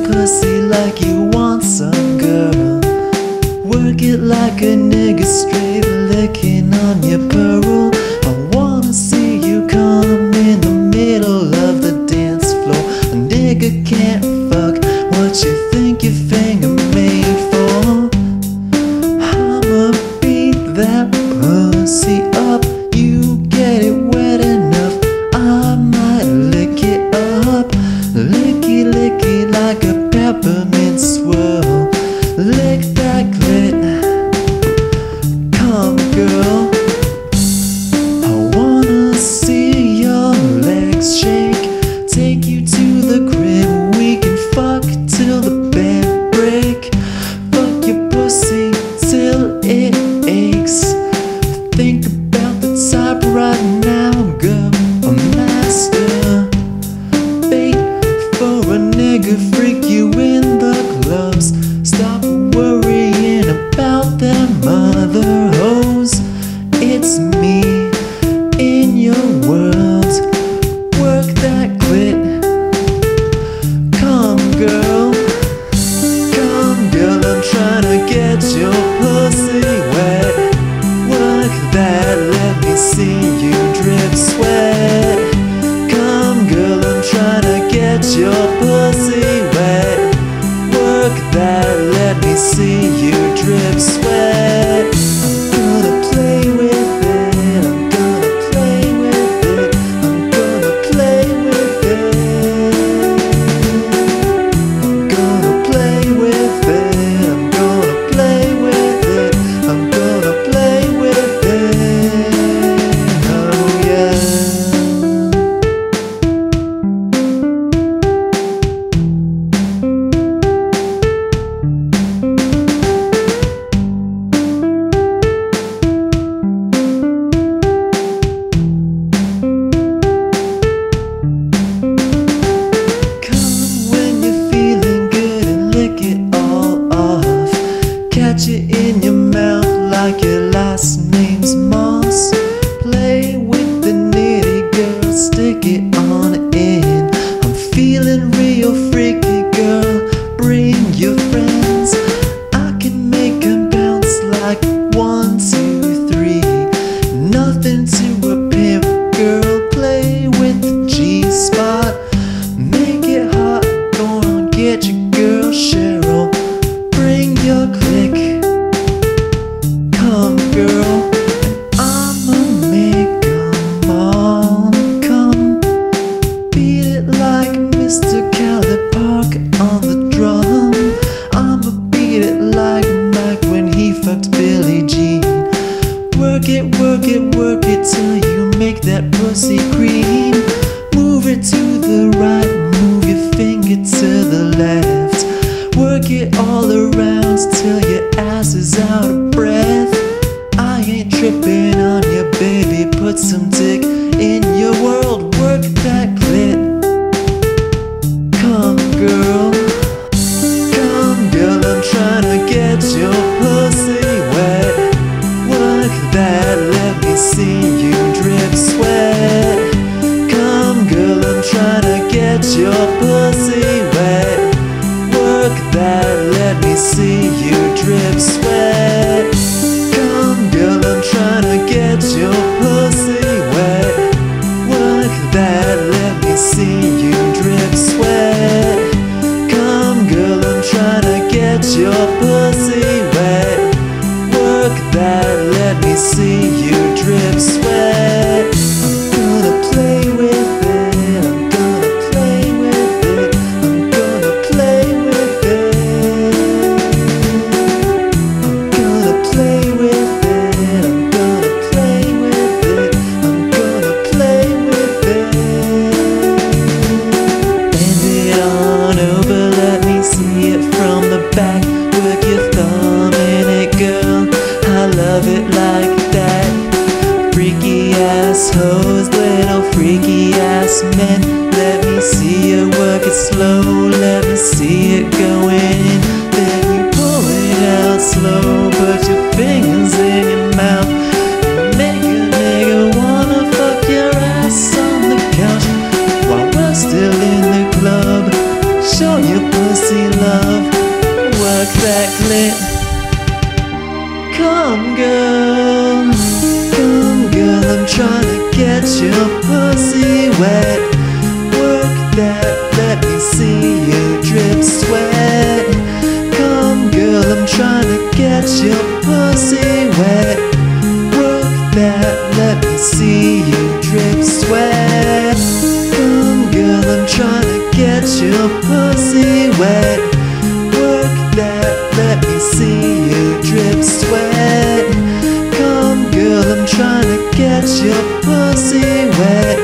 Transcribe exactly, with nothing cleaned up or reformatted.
pussy like you want some, girl. Work it like a nigga straight licking on your pearl. I wanna see you come in the middle of the dance floor. A nigga can't fuck what you think your finger made for. I'ma beat that pussy up. You get it wet enough, I might lick it up. Licky licky like a peppermint swirl. Lick that clit, come girl. I wanna see your legs shake. Take you to the crib, we can fuck till the bed break. Fuck your pussy till it aches. Think about the type right now, girl. A master bait for a nigga, freak you in the clubs. Stop worrying about them other hoes. It's me in your world. Work that clit, come girl. Come girl, I'm trying to get your pussy wet. Work that, let me see you drip sweat. Come girl, I'm trying to get your pussy wet. Work that, let me see you drip sweat. I'm gonna play with it, I'm gonna play with it, I'm gonna play with it. I'm gonna play with it, I'm gonna play with it, I'm gonna play with it. Oh yeah. Catch it in your mouth like your last name's Moss. Play with the nitty, girl, stick it on in. I'm feeling real freaky, girl, bring your friends. I can make 'em bounce like one, two, three. Nothing to a pimp, girl, play with the G-spot. Make it hot, go on, get your girl Cheryl. Bring your click, come girl, and I'ma make 'em all come. Beat it like Mister Cali Park on the drum. I'ma beat it like Mike when he fucked Billie Jean. Work it, work it, work it till you make that pussy cream. Move it to the right, move your finger to the left. Work it all around till your ass is out of breath. I ain't tripping on you, baby, put some dick in your world. Work that clit, come girl. Come girl, I'm trying to get your pussy wet. Work that, let me see you drip sweat. Come girl, I'm trying to get your pussy wet. Work that, let me see you drip sweat. Come girl, I'm trying to get your pussy wet. Work that, let me see you drip sweat. Come girl, I'm trying to get your pussy wet. Work that, let me see you drip sweat. I'm gonna play with it, I'm gonna play with it, I'm gonna play with it. I'm gonna play with it, I'm gonna play with it, I'm gonna play with it. Bend it on over, let me see it from the back. Work your thumb in it, girl, I love it like that. Freaky ass hoes, little freaky ass men. Let me see you work it slow, let me see it go in. Then you pull it out slow, put your fingers in your mouth. Make a nigga wanna fuck your ass on the couch while we're still in the club. Show your pussy wet. Work that, let me see you drip sweat. Come girl, I'm trying to get your pussy wet. Work that, let me see you drip sweat. Come girl, I'm trying to get your pussy wet. Work that, let me see you drip sweat. Come girl, I'm trying to get your pussy wet.